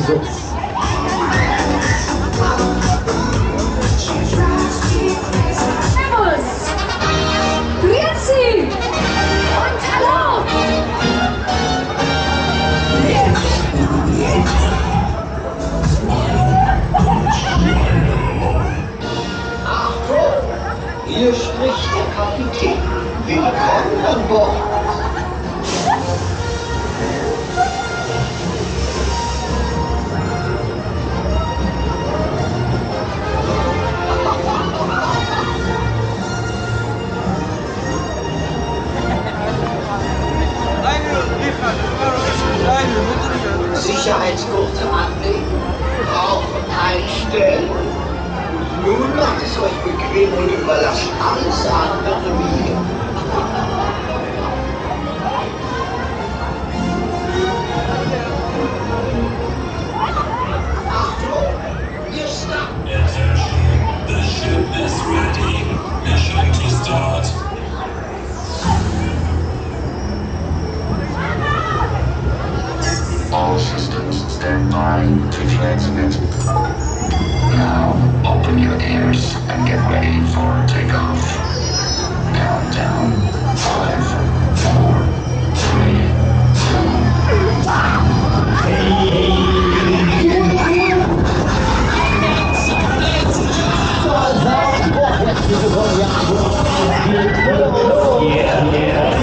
Sitz. Servus! Grüezi! Und hallo! Achtung! Hier spricht der Kapitän. Willkommen an Bord. Sicherheitsgurte anlegen, brauchen einstellen. Nun macht es euch bequem und überlasst alles andere mir. Achtung, wir starten. Attention, the ship is ready. Mission to start. All systems stand by to transmit. Now, open your ears and get ready for takeoff. Countdown. 5, 4, 3, 2. Yeah.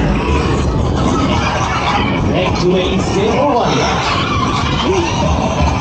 Activate the